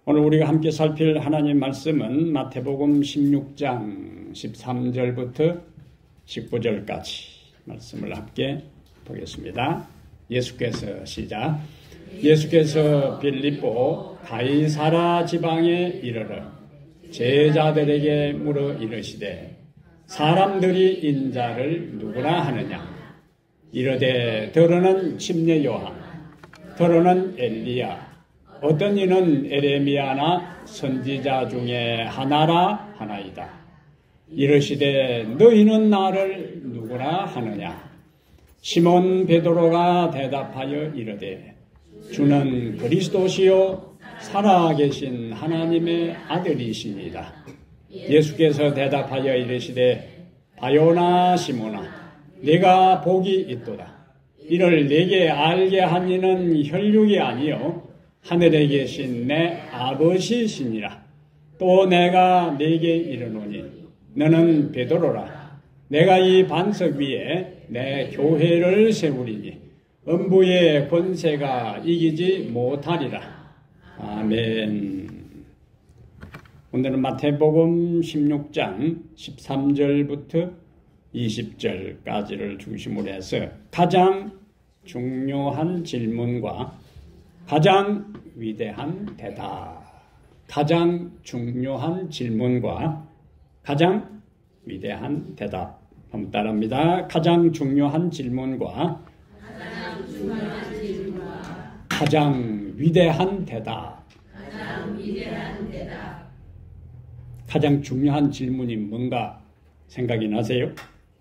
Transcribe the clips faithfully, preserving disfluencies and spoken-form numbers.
오늘 우리가 함께 살필 하나님 말씀은 마태복음 십육 장 십삼 절부터 십구 절까지 말씀을 함께 보겠습니다. 예수께서 시작. 예수께서 빌립보 가이사라 지방에 이르러 제자들에게 물어 이르시되 사람들이 인자를 누구라 하느냐? 이르되 더러는 침례 요한, 더러는 엘리야, 어떤 이는 에레미야나 선지자 중에 하나라 하나이다. 이르시되 너희는 나를 누구라 하느냐? 시몬 베드로가 대답하여 이르되 주는 그리스도시요 살아계신 하나님의 아들이시니이다. 예수께서 대답하여 이르시되 바요나 시몬아, 네가 복이 있도다. 이를 네게 알게 한 이는 혈육이 아니요 하늘에 계신 내 아버지시니라. 또 내가 네게 이르노니 너는 베드로라. 내가 이 반석 위에 내 교회를 세우리니 음부의 권세가 이기지 못하리라. 아멘. 오늘은 마태복음 십육 장 십삼 절부터 이십 절까지를 중심으로 해서 가장 중요한 질문과 가장 위대한 대답, 가장 중요한 질문과 가장 위대한 대답. 한번 따라합니다. 가장 중요한 질문과 가장, 중요한 질문과 가장 위대한 대답. 가장 위대한 대답. 가장 중요한 질문이 뭔가 생각이 나세요?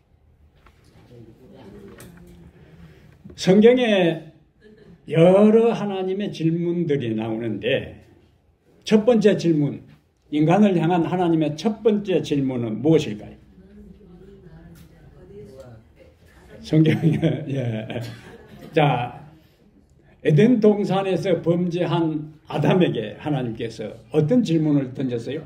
성경에 여러 하나님의 질문들이 나오는데 첫 번째 질문, 인간을 향한 하나님의 첫 번째 질문은 무엇일까요? 성경에 예. 자, 에덴 동산에서 범죄한 아담에게 하나님께서 어떤 질문을 던졌어요?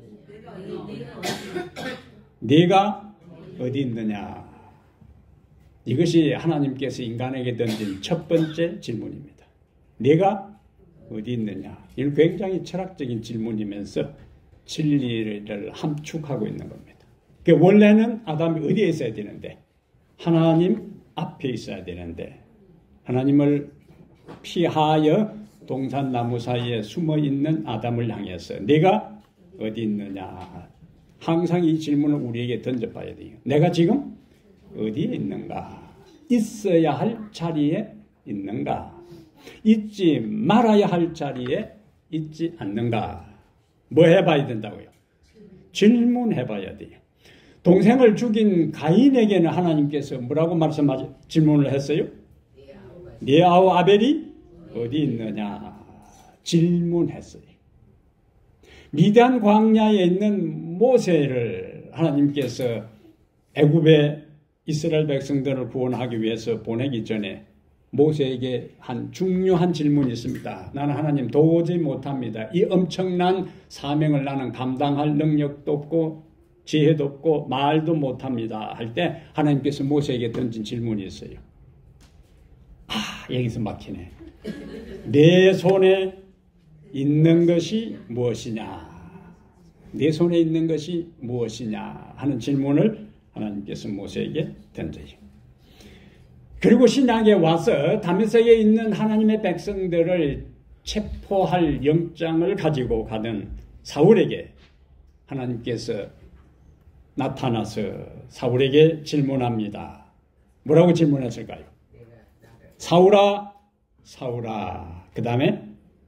네가 어디 있느냐? 이것이 하나님께서 인간에게 던진 첫 번째 질문입니다. 네가 어디 있느냐? 이건 굉장히 철학적인 질문이면서 진리를 함축하고 있는 겁니다. 그러니까 원래는 아담이 어디에 있어야 되는데 하나님 앞에 있어야 되는데 하나님을 피하여 동산나무 사이에 숨어있는 아담을 향해서 네가 어디 있느냐? 항상 이 질문을 우리에게 던져봐야 돼요. 내가 지금 어디에 있는가? 있어야 할 자리에 있는가? 있지 말아야 할 자리에 있지 않는가? 뭐 해봐야 된다고요? 질문해봐야 돼요. 동생을 죽인 가인에게는 하나님께서 뭐라고 말씀하죠? 질문을 했어요? 네 아우 아벨이 어디 있느냐? 질문했어요. 미디안 광야에 있는 모세를 하나님께서 애굽의 이스라엘 백성들을 구원하기 위해서 보내기 전에 모세에게 한 중요한 질문이 있습니다. 나는 하나님 도저히 못합니다. 이 엄청난 사명을 나는 감당할 능력도 없고 지혜도 없고 말도 못합니다. 할 때 하나님께서 모세에게 던진 질문이 있어요. 아, 여기서 막히네. 내 손에 있는 것이 무엇이냐? 내 손에 있는 것이 무엇이냐? 하는 질문을 하나님께서 모세에게 던져요. 그리고 신약에 와서 다메섹에 있는 하나님의 백성들을 체포할 영장을 가지고 가는 사울에게 하나님께서 나타나서 사울에게 질문합니다. 뭐라고 질문했을까요? 사울아, 사울아. 그 다음에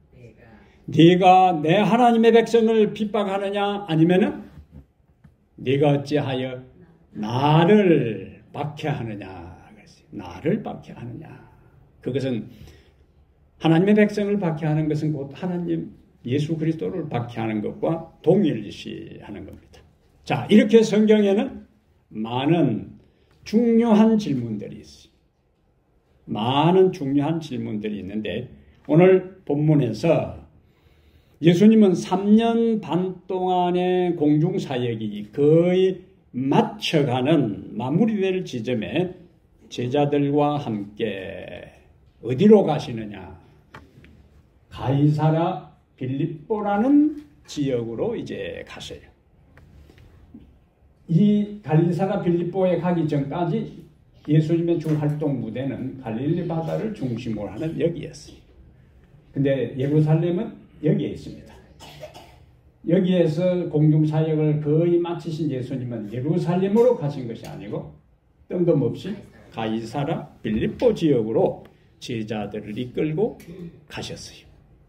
네가 내 하나님의 백성을 핍박하느냐? 아니면은 네가 어찌하여 나를 박해하느냐? 나를 박해하느냐? 그것은 하나님의 백성을 박해하는 것은 곧 하나님 예수 그리스도를 박해하는 것과 동일시하는 겁니다. 자, 이렇게 성경에는 많은 중요한 질문들이 있어요. 많은 중요한 질문들이 있는데 오늘 본문에서 예수님은 삼 년 반 동안의 공중사역이 거의 마쳐가는 마무리될 지점에 제자들과 함께 어디로 가시느냐? 가이사라 빌립보라는 지역으로 이제 가세요. 이 갈릴리사가 빌립보에 가기 전까지 예수님의 주 활동 무대는 갈릴리 바다를 중심으로 하는 여기였어요. 근데 예루살렘은 여기에 있습니다. 여기에서 공중사역을 거의 마치신 예수님은 예루살렘으로 가신 것이 아니고 뜬금없이 가이사라 빌립보 지역으로 제자들을 이끌고 가셨어요.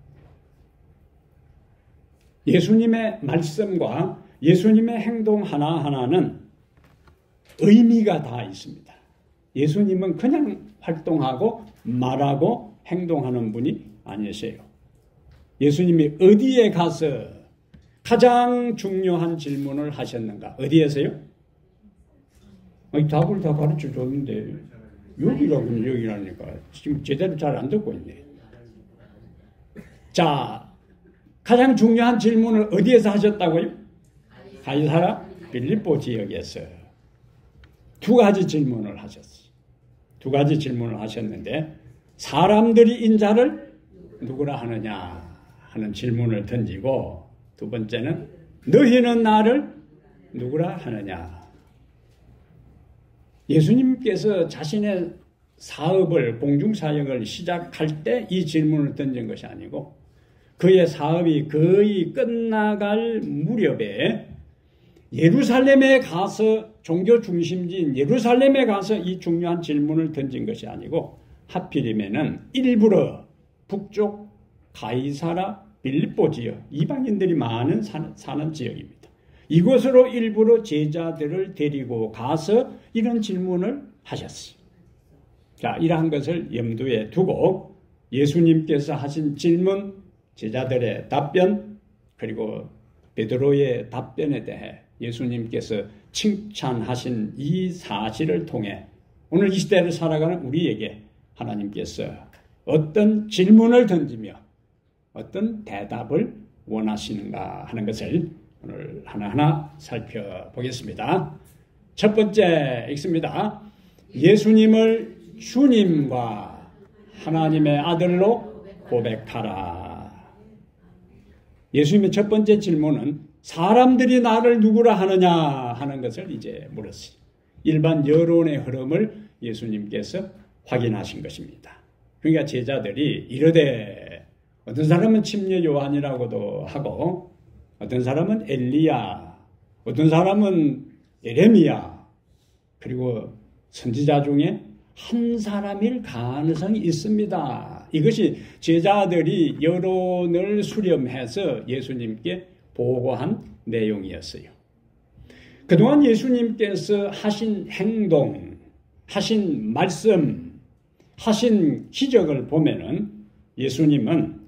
예수님의 말씀과 예수님의 행동 하나하나는 의미가 다 있습니다. 예수님은 그냥 활동하고 말하고 행동하는 분이 아니세요. 예수님이 어디에 가서 가장 중요한 질문을 하셨는가? 어디에서요? 아니, 답을 다 가르쳐 줬는데 여기라고 여기라니까 지금 제대로 잘 안 듣고 있네. 자, 가장 중요한 질문을 어디에서 하셨다고요? 가이사라 빌립보 지역에서 두 가지 질문을 하셨어요. 두 가지 질문을 하셨는데 사람들이 인자를 누구라 하느냐 하는 질문을 던지고 두 번째는 너희는 나를 누구라 하느냐. 예수님께서 자신의 사업을 공중사역을 시작할 때 이 질문을 던진 것이 아니고 그의 사업이 거의 끝나갈 무렵에 예루살렘에 가서 종교 중심지인 예루살렘에 가서 이 중요한 질문을 던진 것이 아니고 하필이면은 일부러 북쪽 가이사라 빌립보 지역, 이방인들이 많은 사는, 사는 지역입니다. 이곳으로 일부러 제자들을 데리고 가서 이런 질문을 하셨어요. 자, 이러한 것을 염두에 두고 예수님께서 하신 질문, 제자들의 답변, 그리고 베드로의 답변에 대해 예수님께서 칭찬하신 이 사실을 통해 오늘 이 시대를 살아가는 우리에게 하나님께서 어떤 질문을 던지며 어떤 대답을 원하시는가 하는 것을 오늘 하나하나 살펴보겠습니다. 첫 번째 읽습니다. 예수님을 주님과 하나님의 아들로 고백하라. 예수님의 첫 번째 질문은 사람들이 나를 누구라 하느냐 하는 것을 이제 물었어요. 일반 여론의 흐름을 예수님께서 확인하신 것입니다. 그러니까 제자들이 이르되 어떤 사람은 침례 요한이라고도 하고 어떤 사람은 엘리야, 어떤 사람은 예레미야, 그리고 선지자 중에 한 사람일 가능성이 있습니다. 이것이 제자들이 여론을 수렴해서 예수님께 보고한 내용이었어요. 그동안 예수님께서 하신 행동, 하신 말씀, 하신 기적을 보면은 예수님은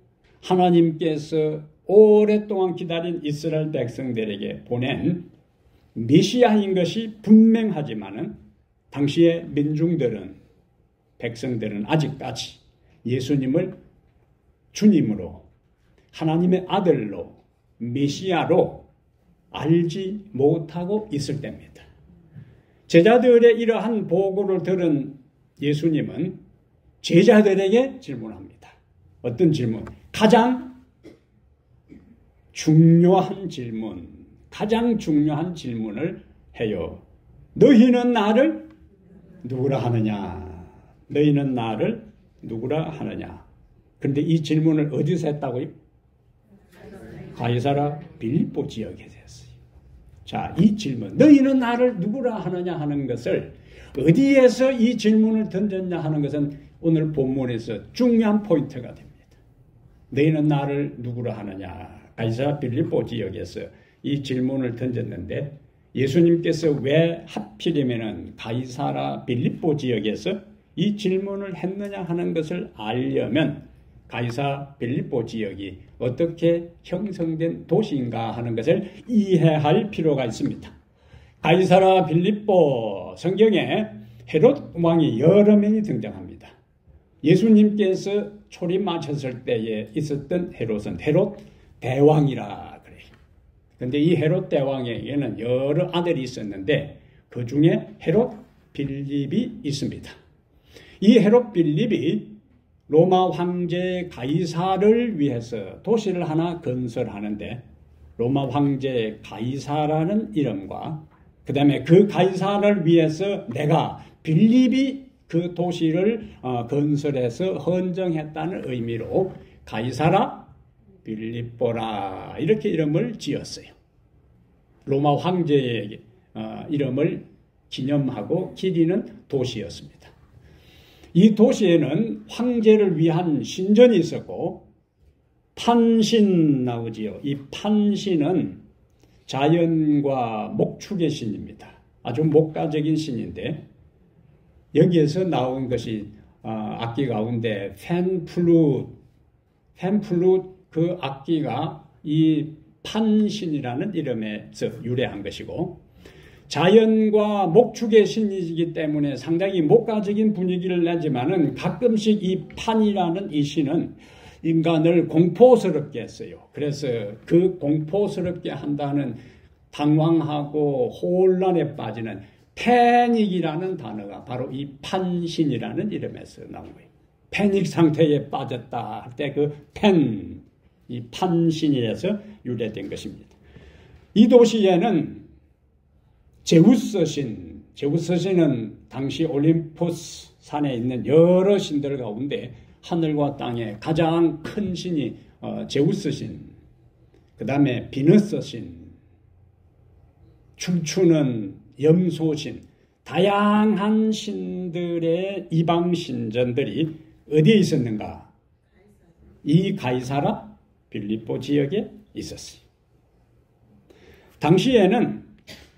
하나님께서 오랫동안 기다린 이스라엘 백성들에게 보낸 메시아인 것이 분명하지만은 당시의 민중들은, 백성들은 아직까지 예수님을 주님으로, 하나님의 아들로, 메시아로 알지 못하고 있을 때입니다. 제자들의 이러한 보고를 들은 예수님은 제자들에게 질문합니다. 어떤 질문? 가장 중요한 질문, 가장 중요한 질문을 해요. 너희는 나를 누구라 하느냐? 너희는 나를 누구라 하느냐? 그런데 이 질문을 어디서 했다고요? 가이사라 빌립보 지역에 했어요. 자, 이 질문, 너희는 나를 누구라 하느냐 하는 것을 어디에서 이 질문을 던졌냐 하는 것은 오늘 본문에서 중요한 포인트가 됩니다. 너희는 나를 누구라 하느냐? 가이사라 빌립보 지역에서 이 질문을 던졌는데 예수님께서 왜 하필이면은 가이사라 빌립보 지역에서 이 질문을 했느냐 하는 것을 알려면 가이사라 빌립보 지역이 어떻게 형성된 도시인가 하는 것을 이해할 필요가 있습니다. 가이사라 빌립보 성경에 헤롯 왕이 여러 명이 등장합니다. 예수님께서 초림하셨을 때에 있었던 헤롯은 헤롯 대왕이라 그래요. 그런데 이 헤롯 대왕에게는 여러 아들이 있었는데 그 중에 헤롯 빌립이 있습니다. 이 헤롯 빌립이 로마 황제 가이사를 위해서 도시를 하나 건설하는데 로마 황제 가이사라는 이름과 그 다음에 그 가이사를 위해서 내가 빌립이 그 도시를 어, 건설해서 헌정했다는 의미로 가이사라 빌립보라 이렇게 이름을 지었어요. 로마 황제의 어, 이름을 기념하고 기리는 도시였습니다. 이 도시에는 황제를 위한 신전이 있었고 판신 나오지요. 이 판신은 자연과 목축의 신입니다. 아주 목가적인 신인데 여기에서 나온 것이 어, 악기 가운데 팬플룻, 팬플룻 그 악기가 이 판신이라는 이름에서 유래한 것이고 자연과 목축의 신이기 때문에 상당히 목가적인 분위기를 내지만은 가끔씩 이 판이라는 이 신은 인간을 공포스럽게 했어요. 그래서 그 공포스럽게 한다는 당황하고 혼란에 빠지는 패닉이라는 단어가 바로 이 판신이라는 이름에서 나온 거예요. 패닉 상태에 빠졌다 할 때 그 팬, 이 판신이에서 유래된 것입니다. 이 도시에는 제우스 신, 제우스 신은 당시 올림푸스 산에 있는 여러 신들 가운데 하늘과 땅의 가장 큰 신이 어, 제우스 신, 그 다음에 비너스 신, 춤추는 염소 신, 다양한 신들의 이방 신전들이 어디에 있었는가? 이 가이사라 빌립보 지역에 있었어요. 당시에는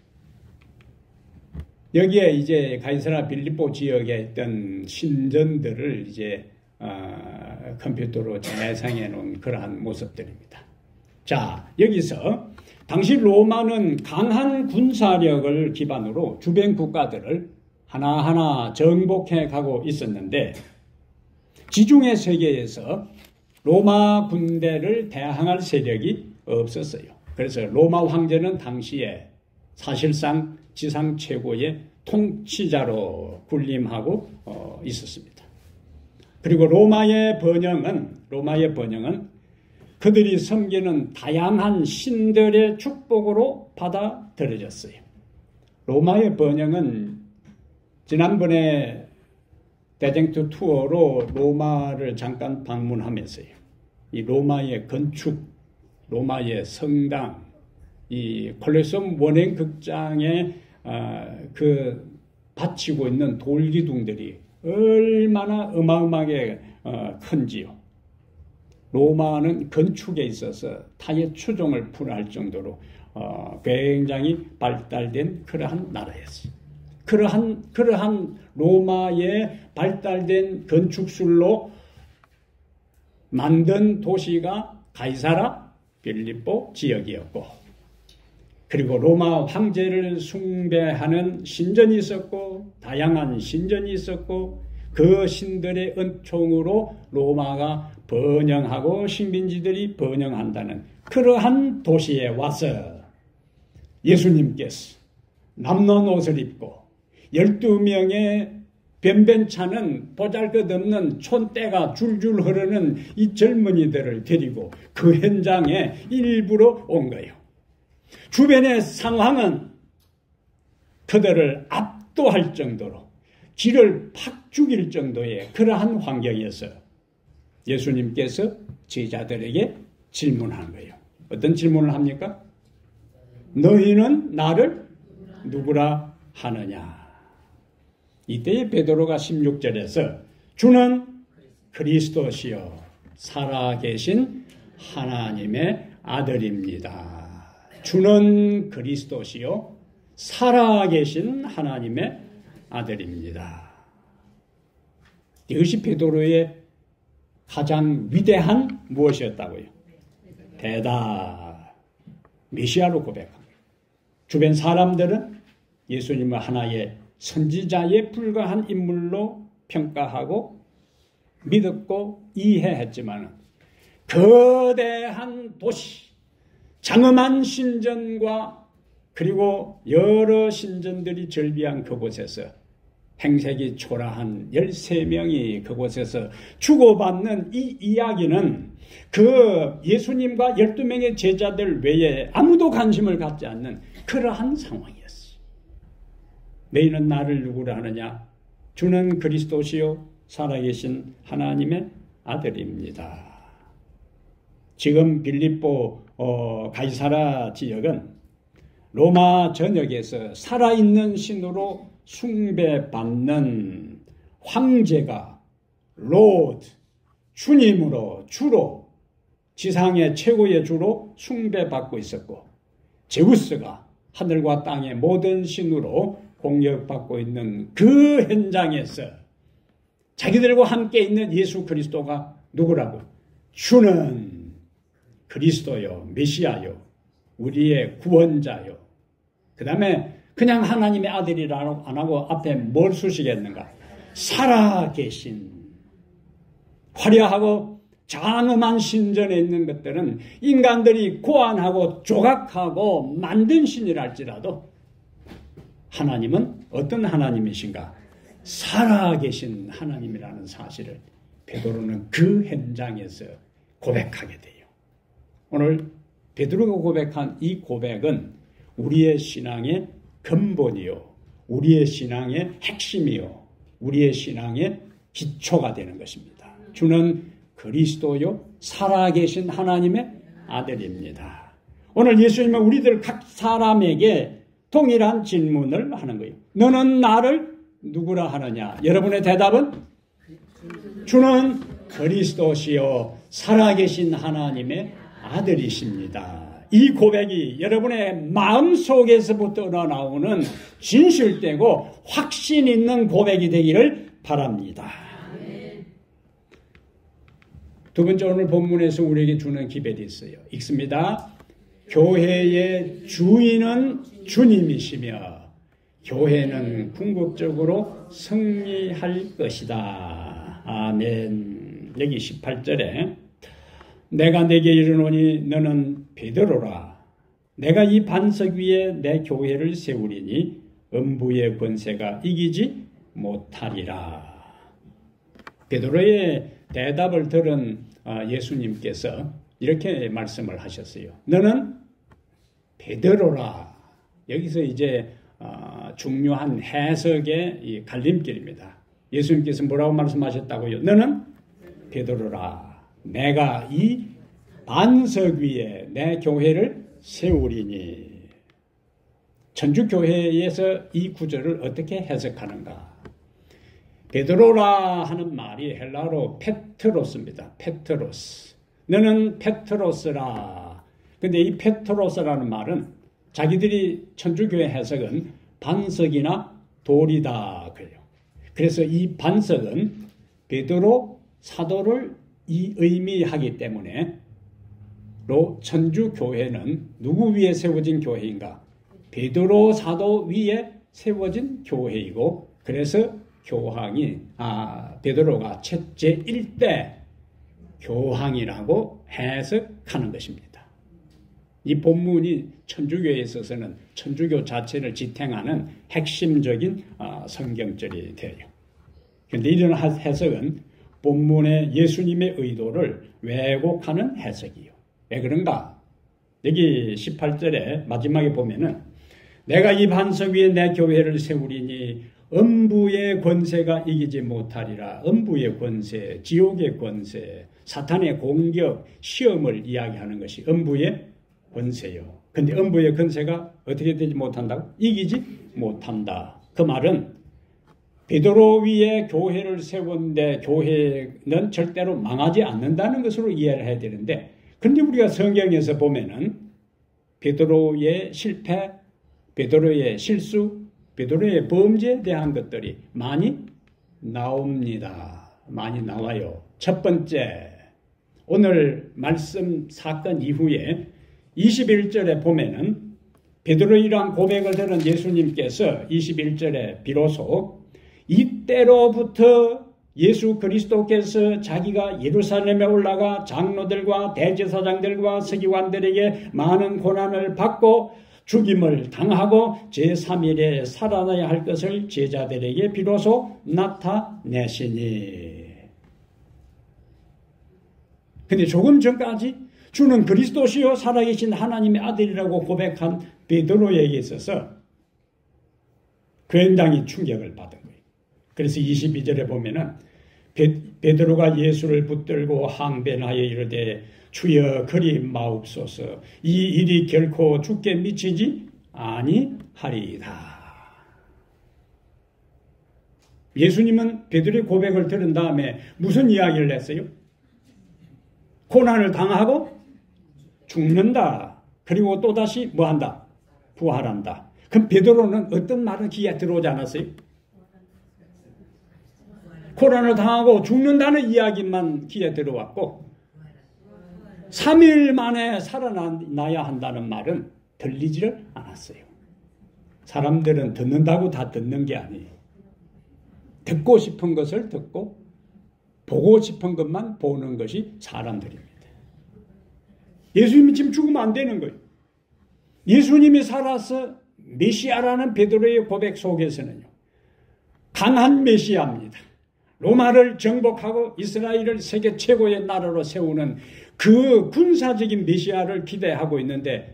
여기에 이제 가이사라 빌립보 지역에 있던 신전들을 이제 어, 컴퓨터로 재생해 놓은 그러한 모습들입니다. 자, 여기서 당시 로마는 강한 군사력을 기반으로 주변 국가들을 하나하나 정복해 가고 있었는데 지중해 세계에서 로마 군대를 대항할 세력이 없었어요. 그래서 로마 황제는 당시에 사실상 지상 최고의 통치자로 군림하고 어, 있었습니다. 그리고 로마의 번영은 로마의 번영은 그들이 섬기는 다양한 신들의 축복으로 받아들여졌어요. 로마의 번영은 지난번에 대쟁투 투어로 로마를 잠깐 방문하면서요. 이 로마의 건축, 로마의 성당, 이 콜로세움 원행 극장에 어, 그 바치고 있는 돌기둥들이 얼마나 어마어마하게 어, 큰지요. 로마는 건축에 있어서 타의 추종을 풀할 정도로 어, 굉장히 발달된 그러한 나라였어요. 그러한 그러한 로마의 발달된 건축술로 만든 도시가 가이사라 빌립보 지역이었고, 그리고 로마 황제를 숭배하는 신전이 있었고, 다양한 신전이 있었고, 그 신들의 은총으로 로마가 번영하고 식민지들이 번영한다는 그러한 도시에 와서 예수님께서 남는 옷을 입고 열두 명의 변변찮은 보잘것없는 촌대가 줄줄 흐르는 이 젊은이들을 데리고 그 현장에 일부러 온 거예요. 주변의 상황은 그들을 압도할 정도로 기를 팍 죽일 정도의 그러한 환경이었어요. 예수님께서 제자들에게 질문한 거예요. 어떤 질문을 합니까? 너희는 나를 누구라 하느냐? 이때 베드로가 십육 절에서 주는 그리스도시요 살아계신 하나님의 아들입니다. 주는 그리스도시요 살아계신 하나님의 아들입니다. 이것이 베드로의 가장 위대한 무엇이었다고요? 대답. 메시아로 고백합니다. 주변 사람들은 예수님을 하나의 선지자에 불과한 인물로 평가하고 믿었고 이해했지만 거대한 도시, 장엄한 신전과 그리고 여러 신전들이 절비한 그곳에서 행색이 초라한 열세 명이 그곳에서 주고받는 이 이야기는 그 예수님과 열두 명의 제자들 외에 아무도 관심을 갖지 않는 그러한 상황이었어요. 너희는 나를 누구라 하느냐? 주는 그리스도시요 살아계신 하나님의 아들입니다. 지금 빌립보 어, 가이사라 지역은 로마 전역에서 살아있는 신으로 숭배받는 황제가 로드, 주님으로 주로 지상의 최고의 주로 숭배받고 있었고, 제우스가 하늘과 땅의 모든 신으로 공격받고 있는 그 현장에서 자기들과 함께 있는 예수 그리스도가 누구라고? 주는 그리스도요, 메시아요, 우리의 구원자요. 그 다음에 그냥 하나님의 아들이라고 안 하고 앞에 뭘 수식했는가? 살아계신, 화려하고 장엄한 신전에 있는 것들은 인간들이 고안하고 조각하고 만든 신이랄지라도 하나님은 어떤 하나님이신가? 살아계신 하나님이라는 사실을 베드로는 그 현장에서 고백하게 돼요. 오늘 베드로가 고백한 이 고백은 우리의 신앙의 근본이요, 우리의 신앙의 핵심이요, 우리의 신앙의 기초가 되는 것입니다. 주는 그리스도요 살아계신 하나님의 아들입니다. 오늘 예수님은 우리들 각 사람에게 동일한 질문을 하는 거예요. 너는 나를 누구라 하느냐? 여러분의 대답은 주는 그리스도시요 살아계신 하나님의 아들이십니다. 이 고백이 여러분의 마음속에서부터 우러나오는 진실되고 확신 있는 고백이 되기를 바랍니다. 두 번째, 오늘 본문에서 우리에게 주는 기별이 있어요. 읽습니다. 교회의 주인은 주님이시며 교회는 궁극적으로 승리할 것이다. 아멘. 여기 십팔 절에 내가 내게 이르노니 너는 베드로라. 내가 이 반석 위에 내 교회를 세우리니 음부의 권세가 이기지 못하리라. 베드로의 대답을 들은 예수님께서 이렇게 말씀을 하셨어요. 너는 베드로라. 여기서 이제 중요한 해석의 갈림길입니다. 예수님께서 뭐라고 말씀하셨다고요? 너는 베드로라. 내가 이 반석 위에 내 교회를 세우리니. 천주교회에서 이 구절을 어떻게 해석하는가? 베드로라 하는 말이 헬라어로 페트로스입니다. 페트로스. 너는 페트로스라. 근데 이 페트로스라는 말은 자기들이 천주교회 해석은 반석이나 돌이다 그래요. 그래서 이 반석은 베드로 사도를 이 의미하기 때문에 로 천주교회는 누구 위에 세워진 교회인가? 베드로 사도 위에 세워진 교회이고, 그래서 교황이 아 베드로가 제일 대 교황이라고 해석하는 것입니다. 이 본문이 천주교에 있어서는 천주교 자체를 지탱하는 핵심적인 성경절이 돼요. 그런데 이런 해석은 본문의 예수님의 의도를 왜곡하는 해석이요. 왜 그런가? 여기 십팔 절에 마지막에 보면은 내가 이 반석 위에 내 교회를 세우리니 음부의 권세가 이기지 못하리라. 음부의 권세, 지옥의 권세, 사탄의 공격, 시험을 이야기하는 것이 음부의 권세요. 근데 음부의 권세가 어떻게 되지 못한다고? 이기지 못한다. 그 말은 베드로 위에 교회를 세웠는데 교회는 절대로 망하지 않는다는 것으로 이해를 해야 되는데, 그런데 우리가 성경에서 보면은 베드로의 실패, 베드로의 실수, 베드로의 범죄에 대한 것들이 많이 나옵니다. 많이 나와요. 첫 번째, 오늘 말씀 사건 이후에 이십일 절에 보면은 베드로의 이러한 고백을 들은 예수님께서 이십일 절에 비로소 이때로부터 예수 그리스도께서 자기가 예루살렘에 올라가 장로들과 대제사장들과 서기관들에게 많은 고난을 받고 죽임을 당하고 제삼 일에 살아나야 할 것을 제자들에게 비로소 나타내시니. 근데 조금 전까지 주는 그리스도시요 살아계신 하나님의 아들이라고 고백한 베드로에게 있어서 굉장히 충격을 받은 거예요. 그래서 이십이 절에 보면은 베드로가 예수를 붙들고 항변하여 이르되 주여 그리 마옵소서 이 일이 결코 죽게 미치지 아니하리이다. 예수님은 베드로의 고백을 들은 다음에 무슨 이야기를 했어요? 고난을 당하고 죽는다. 그리고 또다시 뭐한다? 부활한다. 그럼 베드로는 어떤 말은 귀에 들어오지 않았어요? 고난을 당하고 죽는다는 이야기만 귀에 들어왔고 삼 일 만에 살아나야 한다는 말은 들리지를 않았어요. 사람들은 듣는다고 다 듣는 게 아니에요. 듣고 싶은 것을 듣고 보고 싶은 것만 보는 것이 사람들입니다. 예수님이 지금 죽으면 안 되는 거예요. 예수님이 살아서 메시아라는 베드로의 고백 속에서는요. 강한 메시아입니다. 로마를 정복하고 이스라엘을 세계 최고의 나라로 세우는 그 군사적인 메시아를 기대하고 있는데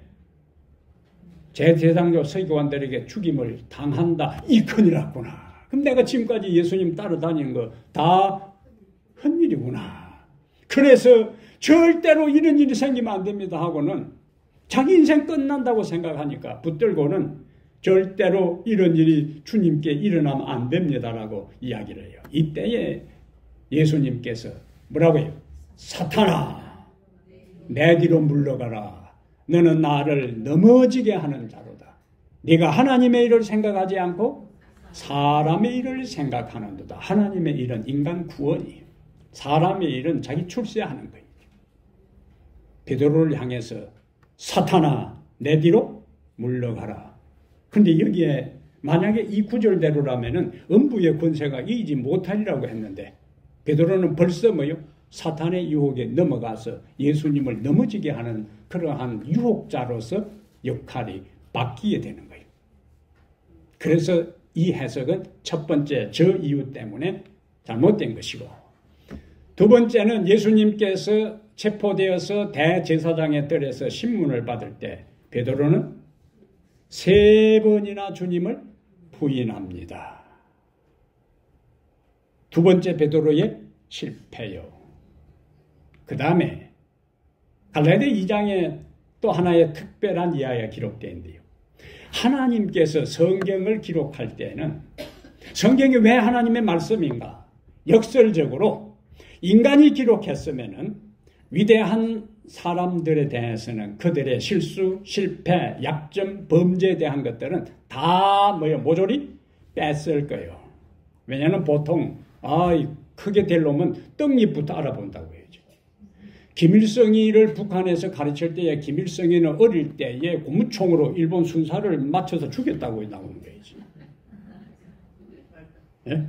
제사장교 서기관들에게 죽임을 당한다. 이 큰일났구나. 그럼 내가 지금까지 예수님 따라다니는 거 다 헛일이구나. 그래서 절대로 이런 일이 생기면 안 됩니다 하고는 자기 인생 끝난다고 생각하니까 붙들고는 절대로 이런 일이 주님께 일어나면 안 됩니다라고 이야기를 해요. 이때에 예수님께서 뭐라고 해요? 사탄아 내 뒤로 물러가라. 너는 나를 넘어지게 하는 자로다. 네가 하나님의 일을 생각하지 않고 사람의 일을 생각하는도다. 하나님의 일은 인간 구원이에요. 사람의 일은 자기 출세하는 거예요. 베드로를 향해서 사탄아 내 뒤로 물러가라. 근데 여기에 만약에 이 구절대로라면은 음부의 권세가 이기지 못하리라고 했는데 베드로는 벌써 뭐요? 사탄의 유혹에 넘어가서 예수님을 넘어지게 하는 그러한 유혹자로서 역할이 바뀌게 되는 거예요. 그래서 이 해석은 첫 번째 저 이유 때문에 잘못된 것이고 두 번째는 예수님께서 체포되어서 대제사장의 뜰에서 신문을 받을 때 베드로는 세 번이나 주님을 부인합니다. 두 번째 베드로의 실패요. 그 다음에 갈라디아 이 장에 또 하나의 특별한 이야기가 기록되어 있는데요. 하나님께서 성경을 기록할 때는 성경이 왜 하나님의 말씀인가? 역설적으로 인간이 기록했으면은 위대한 사람들에 대해서는 그들의 실수, 실패, 약점, 범죄에 대한 것들은 다 뭐예요? 모조리 뺐을 거예요. 왜냐하면 보통 아, 크게 될 놈은 떡잎부터 알아본다고 해야죠. 김일성이를 북한에서 가르칠 때에 김일성이는 어릴 때에 고무총으로 일본 순사를 맞춰서 죽였다고 나오는 거예요. 예?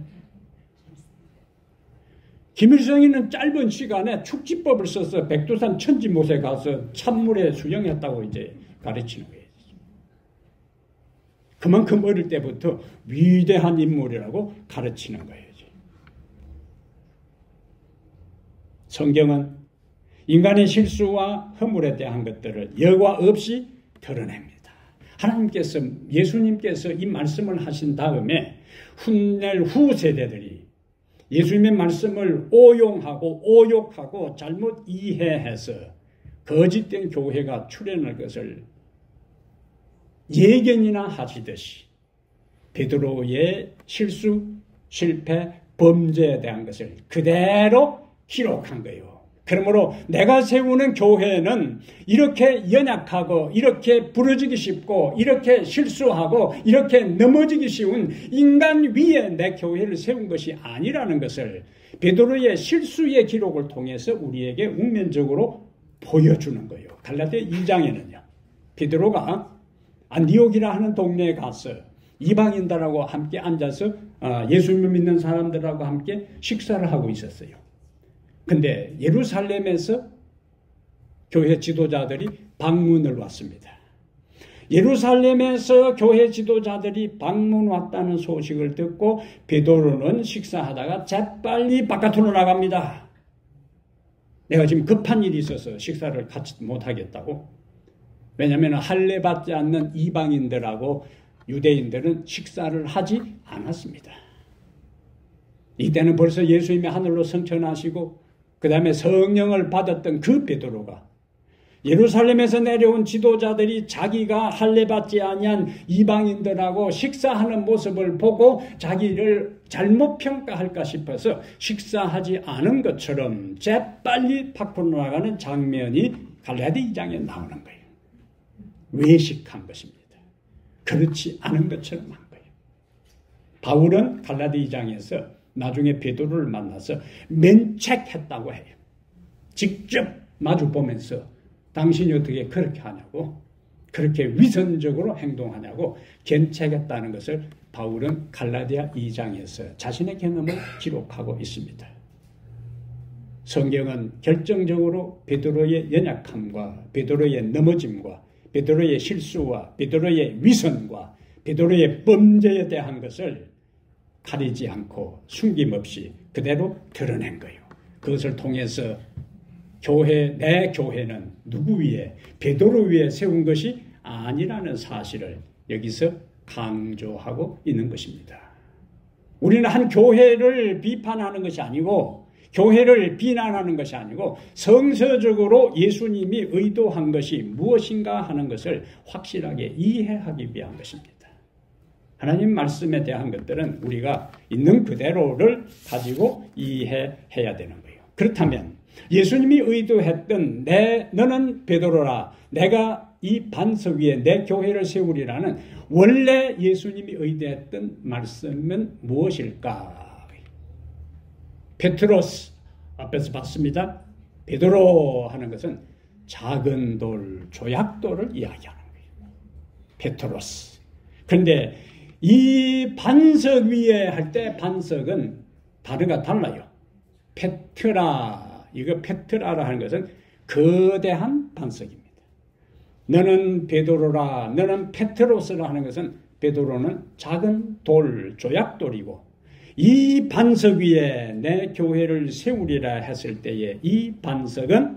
김일성이는 짧은 시간에 축지법을 써서 백두산 천지못에 가서 찬물에 수영했다고 이제 가르치는 거예요. 그만큼 어릴 때부터 위대한 인물이라고 가르치는 거예요. 성경은 인간의 실수와 허물에 대한 것들을 여과 없이 드러냅니다. 하나님께서 예수님께서 이 말씀을 하신 다음에 훗날 후 세대들이 예수님의 말씀을 오용하고 오욕하고 잘못 이해해서 거짓된 교회가 출현할 것을 예견이나 하시듯이 베드로의 실수, 실패, 범죄에 대한 것을 그대로 기록한 거예요. 그러므로 내가 세우는 교회는 이렇게 연약하고 이렇게 부러지기 쉽고 이렇게 실수하고 이렇게 넘어지기 쉬운 인간 위에 내 교회를 세운 것이 아니라는 것을 베드로의 실수의 기록을 통해서 우리에게 웅면적으로 보여주는 거예요. 갈라디아 이 장에는요. 베드로가 안디옥이라 하는 동네에 가서 이방인들하고 함께 앉아서 예수님을 믿는 사람들하고 함께 식사를 하고 있었어요. 근데 예루살렘에서 교회 지도자들이 방문을 왔습니다. 예루살렘에서 교회 지도자들이 방문 왔다는 소식을 듣고 베드로는 식사하다가 재빨리 바깥으로 나갑니다. 내가 지금 급한 일이 있어서 식사를 같이 못하겠다고. 왜냐하면 할례 받지 않는 이방인들하고 유대인들은 식사를 하지 않았습니다. 이때는 벌써 예수님이 하늘로 승천하시고 그 다음에 성령을 받았던 그 베드로가 예루살렘에서 내려온 지도자들이 자기가 할례 받지 아니한 이방인들하고 식사하는 모습을 보고 자기를 잘못 평가할까 싶어서 식사하지 않은 것처럼 재빨리 밖으로 나가는 장면이 갈라디 이 장에 나오는 거예요. 외식한 것입니다. 그렇지 않은 것처럼 한 거예요. 바울은 갈라디 이 장에서 나중에 베드로를 만나서 면책했다고 해요. 직접 마주보면서 당신이 어떻게 그렇게 하냐고, 그렇게 위선적으로 행동하냐고 견책했다는 것을 바울은 갈라디아 이 장에서 자신의 경험을 기록하고 있습니다. 성경은 결정적으로 베드로의 연약함과 베드로의 넘어짐과 베드로의 실수와 베드로의 위선과 베드로의 범죄에 대한 것을 가리지 않고 숨김없이 그대로 드러낸 거예요. 그것을 통해서 교회, 내 교회는 누구 위에, 베드로 위에 세운 것이 아니라는 사실을 여기서 강조하고 있는 것입니다. 우리는 한 교회를 비판하는 것이 아니고 교회를 비난하는 것이 아니고 성서적으로 예수님이 의도한 것이 무엇인가 하는 것을 확실하게 이해하기 위한 것입니다. 하나님 말씀에 대한 것들은 우리가 있는 그대로를 가지고 이해해야 되는 거예요. 그렇다면 예수님이 의도했던 내 너는 베드로라 내가 이 반석 위에 내 교회를 세우리라는 원래 예수님이 의도했던 말씀은 무엇일까? 페트로스 앞에서 봤습니다. 베드로 하는 것은 작은 돌, 조약돌을 이야기하는 거예요. 페트로스. 그런데 이 반석 위에 할 때 반석은 다른가 달라요. 페트라. 이거 페트라라 하는 것은 거대한 반석입니다. 너는 베드로라, 너는 페트로스라 하는 것은 베드로는 작은 돌, 조약돌이고 이 반석 위에 내 교회를 세우리라 했을 때에 이 반석은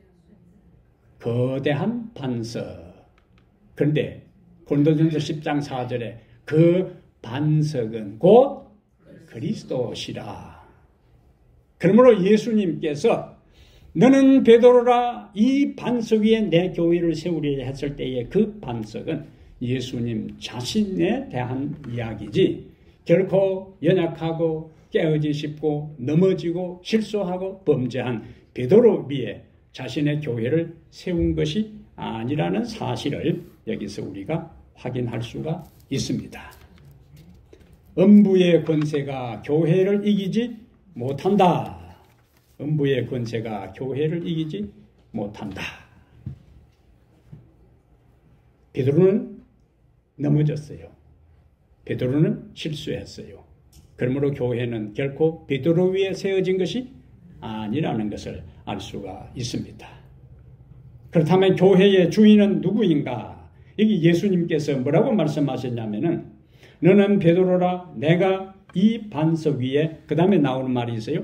거대한 반석. 그런데 고린도전서 십 장 사 절에 그 반석은 곧 그리스도시라. 그러므로 예수님께서 너는 베드로라 이 반석 위에 내 교회를 세우리라 했을 때에 그 반석은 예수님 자신에 대한 이야기지 결코 연약하고 깨어지 싶고 넘어지고 실수하고 범죄한 베드로 위에 자신의 교회를 세운 것이 아니라는 사실을 여기서 우리가 확인할 수가 있습니다. 음부의 권세가 교회를 이기지 못한다. 음부의 권세가 교회를 이기지 못한다. 베드로는 넘어졌어요. 베드로는 실수했어요. 그러므로 교회는 결코 베드로 위에 세워진 것이 아니라는 것을 알 수가 있습니다. 그렇다면 교회의 주인은 누구인가? 여기 예수님께서 뭐라고 말씀하셨냐면은 너는 베드로라 내가 이 반석 위에 그 다음에 나오는 말이 있어요.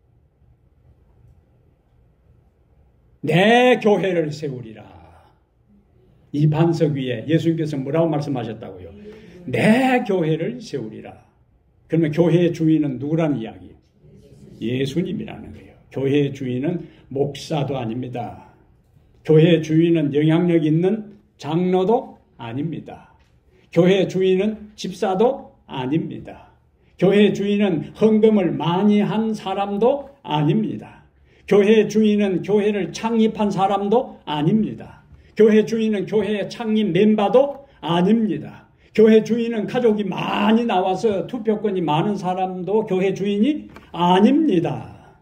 내 교회를 세우리라. 이 반석 위에 예수님께서 뭐라고 말씀하셨다고요? 내 교회를 세우리라. 그러면 교회의 주인은 누구라는 이야기? 예수님이라는 거예요. 교회의 주인은 목사도 아닙니다. 교회의 주인은 영향력 있는 장로도 아닙니다. 교회의 주인은 집사도 아닙니다. 교회의 주인은 헌금을 많이 한 사람도 아닙니다. 교회의 주인은 교회를 창립한 사람도 아닙니다. 교회 주인은 교회의 창립 멤버도 아닙니다. 교회 주인은 가족이 많이 나와서 투표권이 많은 사람도 교회 주인이 아닙니다.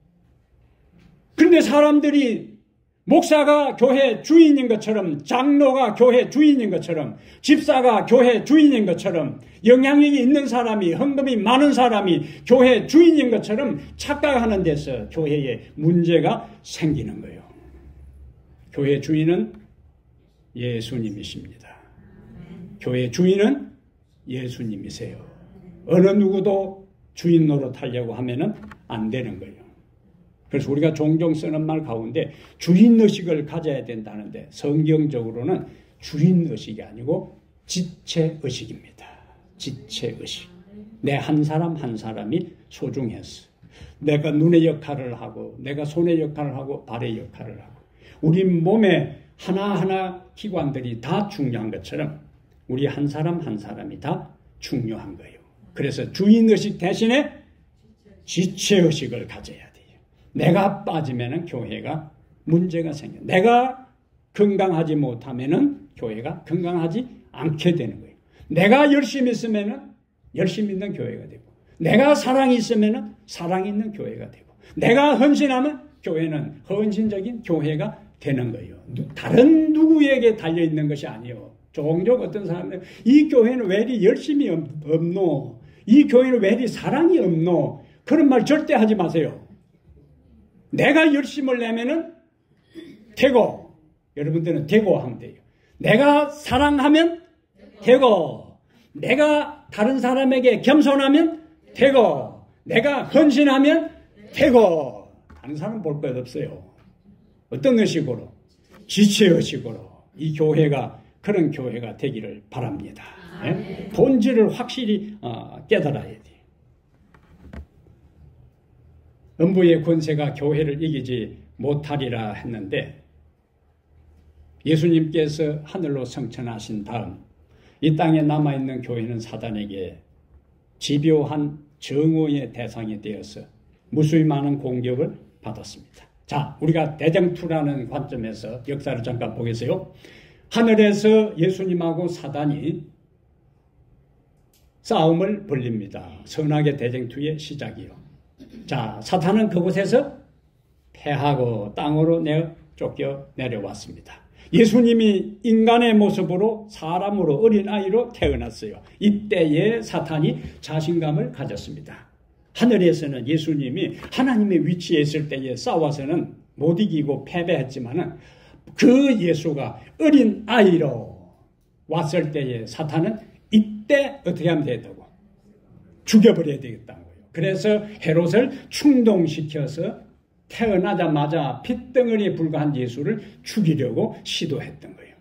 그런데 사람들이 목사가 교회 주인인 것처럼 장로가 교회 주인인 것처럼 집사가 교회 주인인 것처럼 영향력이 있는 사람이 헌금이 많은 사람이 교회 주인인 것처럼 착각하는 데서 교회에 문제가 생기는 거예요. 교회 주인은 예수님이십니다. 교회 주인은 예수님이세요. 어느 누구도 주인 노릇하려고 하면은 안 되는 거예요. 그래서 우리가 종종 쓰는 말 가운데 주인의식을 가져야 된다는데 성경적으로는 주인의식이 아니고 지체의식입니다. 지체의식. 내 한 사람 한 사람이 소중했어. 내가 눈의 역할을 하고 내가 손의 역할을 하고 발의 역할을 하고 우리 몸에 하나하나 기관들이 다 중요한 것처럼 우리 한 사람 한 사람이 다 중요한 거예요. 그래서 주인의식 대신에 지체의식을 가져야 돼요. 내가 빠지면은 교회가 문제가 생겨. 내가 건강하지 못하면은 교회가 건강하지 않게 되는 거예요. 내가 열심히 있으면은 열심히 있는 교회가 되고, 내가 사랑이 있으면은 사랑 있는 교회가 되고, 내가 헌신하면 교회는 헌신적인 교회가 되는 거예요. 다른 누구에게 달려 있는 것이 아니에요. 종종 어떤 사람들 이 교회는 왜 이리 열심히 없노? 이 교회는 왜 이리 사랑이 없노? 그런 말 절대 하지 마세요. 내가 열심을 내면은 되고, 여러분들은 되고 하면 돼요. 내가 사랑하면 되고, 내가 다른 사람에게 겸손하면 되고, 내가 헌신하면 되고. 다른 사람 볼 것 없어요. 어떤 의식으로? 지체의식으로 이 교회가 그런 교회가 되기를 바랍니다. 예? 본질을 확실히 어, 깨달아야 돼요. 음부의 권세가 교회를 이기지 못하리라 했는데 예수님께서 하늘로 승천하신 다음 이 땅에 남아있는 교회는 사단에게 집요한 정오의 대상이 되어서 무수히 많은 공격을 받았습니다. 자, 우리가 대쟁투라는 관점에서 역사를 잠깐 보겠어요. 하늘에서 예수님하고 사단이 싸움을 벌립니다. 선악의 대쟁투의 시작이요. 자, 사탄은 그곳에서 패하고 땅으로 내어 쫓겨 내려왔습니다. 예수님이 인간의 모습으로 사람으로 어린아이로 태어났어요. 이때에 사탄이 자신감을 가졌습니다. 하늘에서는 예수님이 하나님의 위치에 있을 때에 싸워서는 못 이기고 패배했지만은 그 예수가 어린아이로 왔을 때에 사탄은 이때 어떻게 하면 되겠다고? 죽여버려야 되겠다는 거예요. 그래서 헤롯을 충동시켜서 태어나자마자 핏덩어리에 불과한 예수를 죽이려고 시도했던 거예요.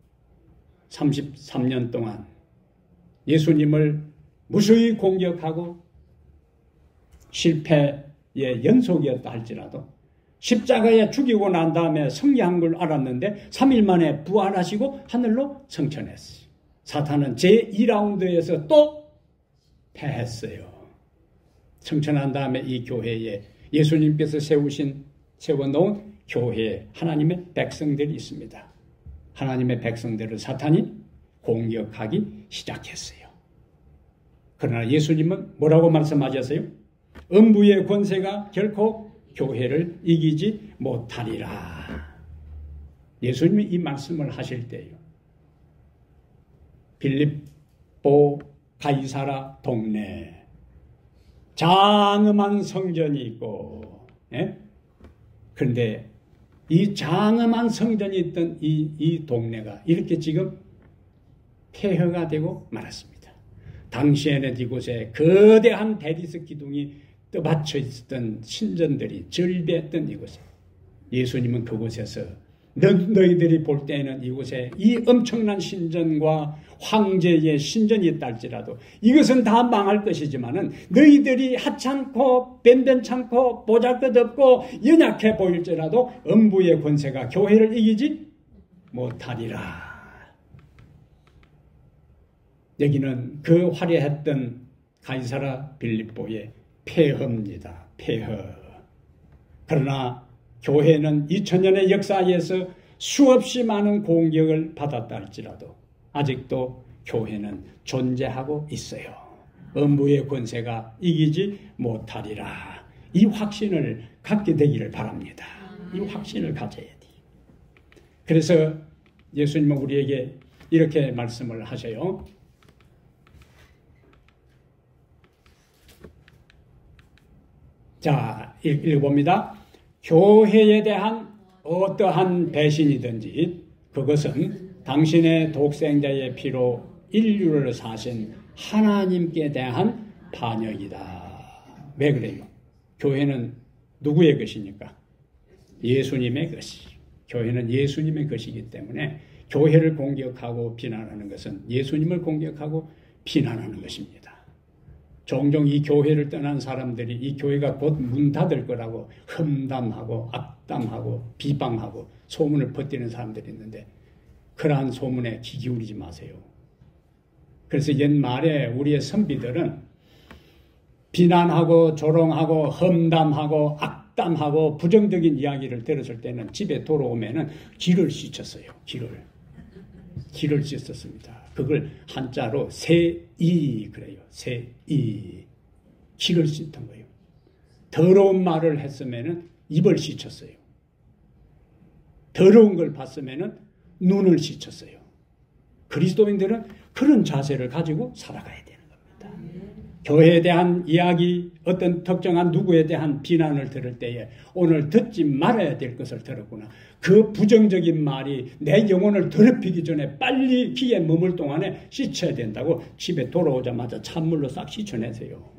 삼십삼 년 동안 예수님을 무수히 공격하고 실패의 연속이었다 할지라도 십자가에 죽이고 난 다음에 승리한 걸 알았는데 삼 일 만에 부활하시고 하늘로 승천했어요. 사탄은 제이 라운드에서 또 패했어요. 승천한 다음에 이 교회에 예수님께서 세우신, 세워놓은 교회에 하나님의 백성들이 있습니다. 하나님의 백성들을 사탄이 공격하기 시작했어요. 그러나 예수님은 뭐라고 말씀하셨어요? 음부의 권세가 결코 교회를 이기지 못하리라. 예수님이 이 말씀을 하실 때요. 빌립보 가이사라 동네 장엄한 성전이 있고, 예? 그런데 이 장엄한 성전이 있던 이, 이 동네가 이렇게 지금 폐허가 되고 말았습니다. 당시에는 이곳에 거대한 대리석 기둥이 떠받쳐 있었던 신전들이 절비했던 이곳에 예수님은 그곳에서 너, 너희들이 볼 때에는 이곳에 이 엄청난 신전과 황제의 신전이 있다 할지라도 이것은 다 망할 것이지만은 너희들이 하찮고 변변찮고 보잘것없고 연약해 보일지라도 음부의 권세가 교회를 이기지 못하리라. 여기는 그 화려했던 가이사라 빌립보의 폐허입니다. 폐허. 그러나 교회는 이천 년의 역사에서 수없이 많은 공격을 받았다 할지라도 아직도 교회는 존재하고 있어요. 음부의 권세가 이기지 못하리라. 이 확신을 갖게 되기를 바랍니다. 이 확신을 가져야 돼요. 그래서 예수님은 우리에게 이렇게 말씀을 하셔요. 자, 읽어봅니다. 교회에 대한 어떠한 배신이든지 그것은 당신의 독생자의 피로 인류를 사신 하나님께 대한 반역이다. 왜 그래요? 교회는 누구의 것이니까? 예수님의 것이. 교회는 예수님의 것이기 때문에 교회를 공격하고 비난하는 것은 예수님을 공격하고 비난하는 것입니다. 종종 이 교회를 떠난 사람들이 이 교회가 곧 문 닫을 거라고 험담하고 악담하고 비방하고 소문을 퍼뜨리는 사람들이 있는데 그러한 소문에 귀 기울이지 마세요. 그래서 옛말에 우리의 선비들은 비난하고 조롱하고 험담하고 악담하고 부정적인 이야기를 들었을 때는 집에 돌아오면은 귀를 씻었어요. 귀를. 귀를 씻었습니다. 그걸 한자로 세이 그래요. 세이. 귀를 씻던 거예요. 더러운 말을 했으면은 입을 씻었어요. 더러운 걸 봤으면은 눈을 씻었어요. 그리스도인들은 그런 자세를 가지고 살아가야 되는 겁니다. 교회에 대한 이야기, 어떤 특정한 누구에 대한 비난을 들을 때에 오늘 듣지 말아야 될 것을 들었구나. 그 부정적인 말이 내 영혼을 더럽히기 전에 빨리 귀에 머물 동안에 씻어야 된다고 집에 돌아오자마자 찬물로 싹 씻어내세요.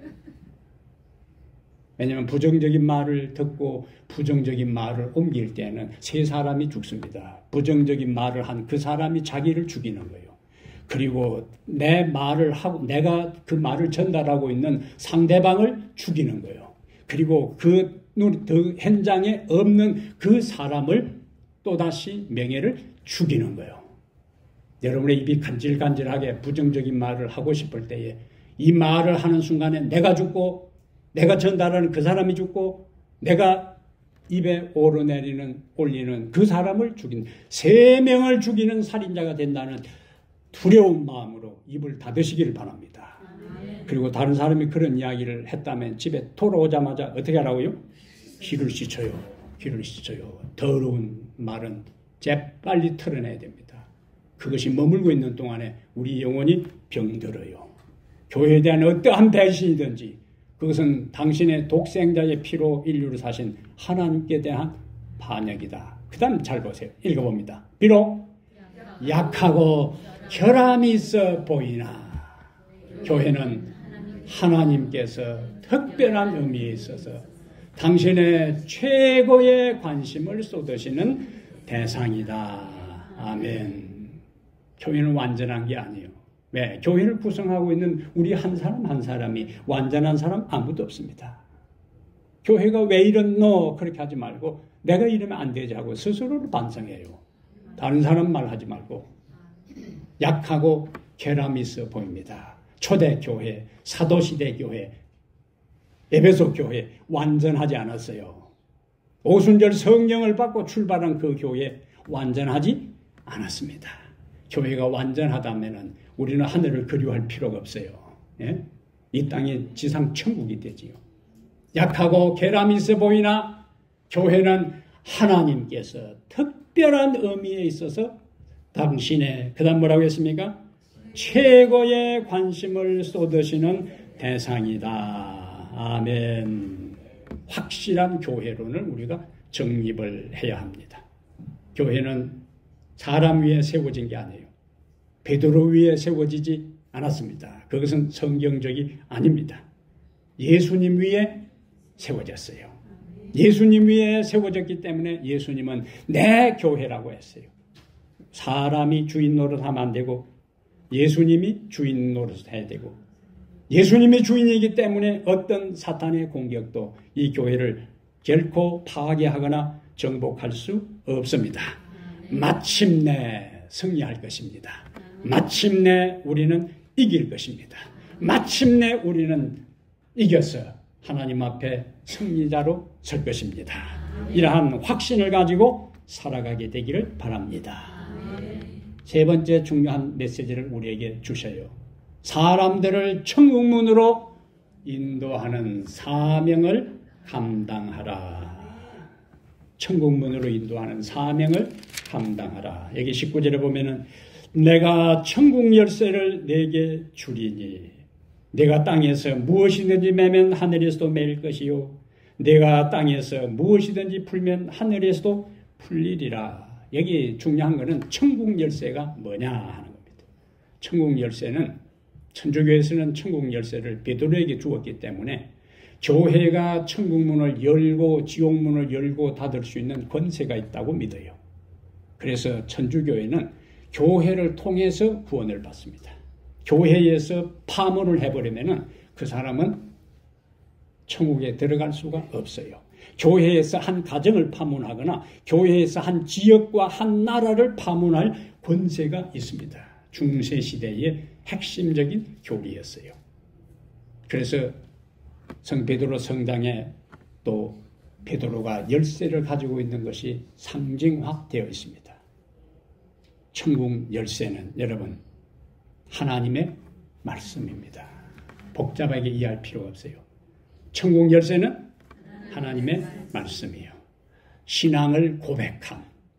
왜냐하면 부정적인 말을 듣고 부정적인 말을 옮길 때는 세 사람이 죽습니다. 부정적인 말을 한 그 사람이 자기를 죽이는 거예요. 그리고 내 말을 하고 내가 그 말을 전달하고 있는 상대방을 죽이는 거예요. 그리고 그 현장에 없는 그 사람을 또다시 명예를 죽이는 거예요. 여러분의 입이 간질간질하게 부정적인 말을 하고 싶을 때에 이 말을 하는 순간에 내가 죽고 내가 전달하는 그 사람이 죽고 내가 입에 오르내리는 올리는 그 사람을 죽인 세 명을 죽이는 살인자가 된다는 두려운 마음으로 입을 닫으시기를 바랍니다. 그리고 다른 사람이 그런 이야기를 했다면 집에 돌아오자마자 어떻게 하라고요? 귀를 씻어요. 귀를 씻어요. 더러운 말은 재빨리 털어내야 됩니다. 그것이 머물고 있는 동안에 우리 영혼이 병들어요. 교회에 대한 어떠한 배신이든지 그것은 당신의 독생자의 피로 인류를 사신 하나님께 대한 반역이다. 그 다음 잘 보세요. 읽어봅니다. 비록 약하고 결함이 있어 보이나 교회는 하나님께서 특별한 의미에 있어서 당신의 최고의 관심을 쏟으시는 대상이다. 아멘. 교회는 완전한 게 아니에요. 왜? 교회를 구성하고 있는 우리 한 사람 한 사람이 완전한 사람 아무도 없습니다. 교회가 왜 이렇노? 그렇게 하지 말고 내가 이러면 안 되지 하고 스스로를 반성해요. 다른 사람 말하지 말고. 약하고 결함이 있어 보입니다. 초대교회, 사도시대 교회, 에베소 교회 완전하지 않았어요. 오순절 성령을 받고 출발한 그 교회 완전하지 않았습니다. 교회가 완전하다면 우리는 하늘을 그리워할 필요가 없어요. 예? 이 땅이 지상 천국이 되지요. 약하고 결함이 있어 보이나 교회는 하나님께서 특별한 의미에 있어서 당신의 그 다음 뭐라고 했습니까? 최고의 관심을 쏟으시는 대상이다. 아멘. 확실한 교회론을 우리가 정립을 해야 합니다. 교회는 사람 위에 세워진 게 아니에요. 베드로 위에 세워지지 않았습니다. 그것은 성경적이 아닙니다. 예수님 위에 세워졌어요. 예수님 위에 세워졌기 때문에 예수님은 내 교회라고 했어요. 사람이 주인 노릇하면 안 되고 예수님이 주인 노릇을 해야 되고 예수님이 주인이기 때문에 어떤 사탄의 공격도 이 교회를 결코 파괴하거나 정복할 수 없습니다. 마침내 승리할 것입니다. 마침내 우리는 이길 것입니다. 마침내 우리는 이겨서 하나님 앞에 승리자로 설 것입니다. 이러한 확신을 가지고 살아가게 되기를 바랍니다. 세 번째 중요한 메시지를 우리에게 주셔요. 사람들을 천국문으로 인도하는 사명을 감당하라. 천국문으로 인도하는 사명을 감당하라. 여기 십구 절에 보면은 내가 천국 열쇠를 내게 주리니 내가 땅에서 무엇이든지 매면 하늘에서도 매일 것이요 내가 땅에서 무엇이든지 풀면 하늘에서도 풀리리라. 여기 중요한 것은 천국 열쇠가 뭐냐 하는 겁니다. 천국 열쇠는 천주교에서는 천국 열쇠를 베드로에게 주었기 때문에 교회가 천국문을 열고 지옥문을 열고 닫을 수 있는 권세가 있다고 믿어요. 그래서 천주교회는 교회를 통해서 구원을 받습니다. 교회에서 파문을 해버리면 그 사람은 천국에 들어갈 수가 없어요. 교회에서 한 가정을 파문하거나 교회에서 한 지역과 한 나라를 파문할 권세가 있습니다. 중세시대의 핵심적인 교리였어요. 그래서 성 베드로 성당에 또 베드로가 열쇠를 가지고 있는 것이 상징화되어 있습니다. 천국 열쇠는 여러분 하나님의 말씀입니다. 복잡하게 이해할 필요가 없어요. 천국 열쇠는 하나님의 말씀이에요. 신앙을 고백함.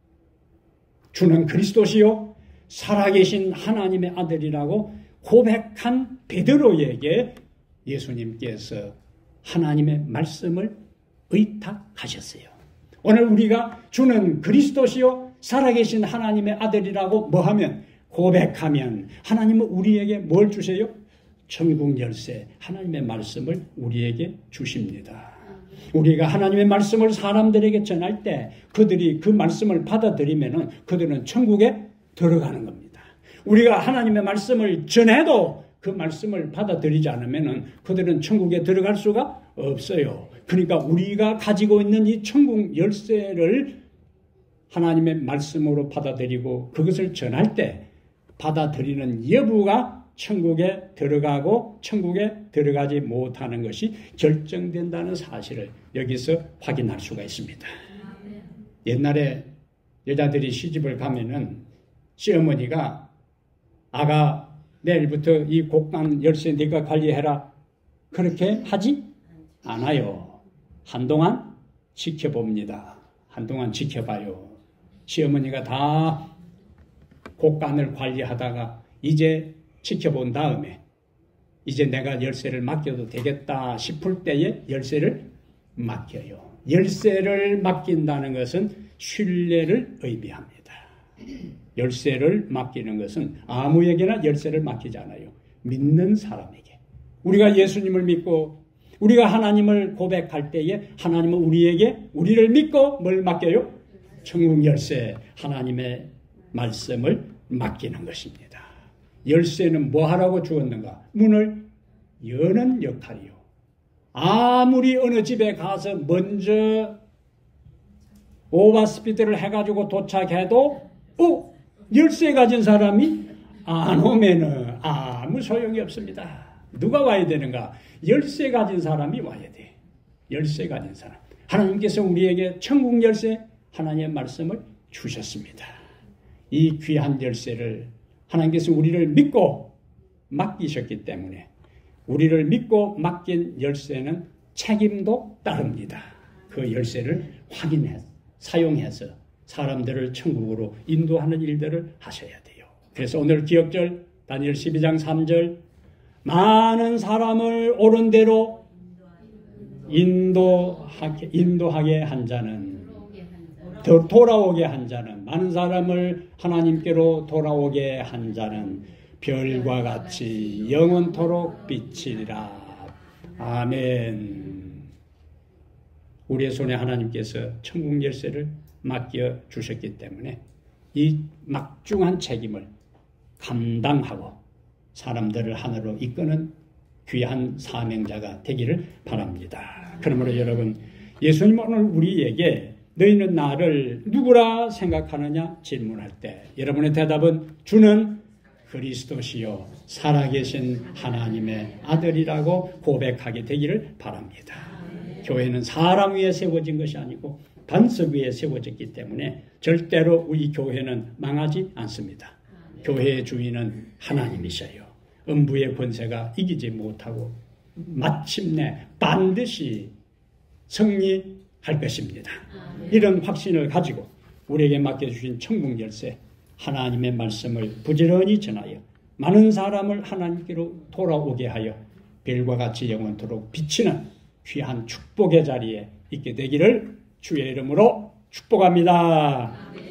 주는 그리스도시요 살아계신 하나님의 아들이라고 고백한 베드로에게 예수님께서 하나님의 말씀을 의탁하셨어요. 오늘 우리가 주는 그리스도시요 살아계신 하나님의 아들이라고 뭐하면 고백하면 하나님은 우리에게 뭘 주세요? 천국 열쇠 하나님의 말씀을 우리에게 주십니다. 우리가 하나님의 말씀을 사람들에게 전할 때 그들이 그 말씀을 받아들이면 그들은 천국에 들어가는 겁니다. 우리가 하나님의 말씀을 전해도 그 말씀을 받아들이지 않으면 그들은 천국에 들어갈 수가 없어요. 그러니까 우리가 가지고 있는 이 천국 열쇠를 하나님의 말씀으로 받아들이고 그것을 전할 때 받아들이는 여부가 천국에 들어가고 천국에 들어가지 못하는 것이 결정된다는 사실을 여기서 확인할 수가 있습니다. 옛날에 여자들이 시집을 가면은 시어머니가 아가 내일부터 이 곡간 열쇠 네가 관리해라 그렇게 하지 않아요. 한동안 지켜봅니다. 한동안 지켜봐요. 시어머니가 다 곡간을 관리하다가 이제 지켜본 다음에 이제 내가 열쇠를 맡겨도 되겠다 싶을 때에 열쇠를 맡겨요. 열쇠를 맡긴다는 것은 신뢰를 의미합니다. 열쇠를 맡기는 것은 아무에게나 열쇠를 맡기지 않아요. 믿는 사람에게. 우리가 예수님을 믿고 우리가 하나님을 고백할 때에 하나님은 우리에게 우리를 믿고 뭘 맡겨요? 천국 열쇠 하나님의 말씀을 맡기는 것입니다. 열쇠는 뭐 하라고 주었는가? 문을 여는 역할이요. 아무리 어느 집에 가서 먼저 오버스피드를 해가지고 도착해도 어? 열쇠 가진 사람이 안 오면은 아무 소용이 없습니다. 누가 와야 되는가? 열쇠 가진 사람이 와야 돼. 열쇠 가진 사람. 하나님께서 우리에게 천국 열쇠 하나님의 말씀을 주셨습니다. 이 귀한 열쇠를 하나님께서 우리를 믿고 맡기셨기 때문에 우리를 믿고 맡긴 열쇠는 책임도 따릅니다. 그 열쇠를 확인해서 사용해서 사람들을 천국으로 인도하는 일들을 하셔야 돼요. 그래서 오늘 기억절 다니엘 십이 장 삼 절 많은 사람을 옳은 대로 인도하게, 인도하게 한 자는 더 돌아오게 한 자는 많은 사람을 하나님께로 돌아오게 한 자는 별과 같이 영원토록 비치리라. 아멘. 우리의 손에 하나님께서 천국 열쇠를 맡겨 주셨기 때문에 이 막중한 책임을 감당하고 사람들을 하늘로 이끄는 귀한 사명자가 되기를 바랍니다. 그러므로 여러분 예수님 오늘 우리에게 너희는 나를 누구라 생각하느냐 질문할 때 여러분의 대답은 주는 그리스도시요 살아계신 하나님의 아들이라고 고백하게 되기를 바랍니다. 교회는 사람 위에 세워진 것이 아니고 반석 위에 세워졌기 때문에 절대로 우리 교회는 망하지 않습니다. 교회의 주인은 하나님이셔요. 음부의 권세가 이기지 못하고 마침내 반드시 승리할 것입니다. 이런 확신을 가지고 우리에게 맡겨주신 천국 열쇠 하나님의 말씀을 부지런히 전하여 많은 사람을 하나님께로 돌아오게 하여 별과 같이 영원토록 비치는 귀한 축복의 자리에 있게 되기를 주의 이름으로 축복합니다.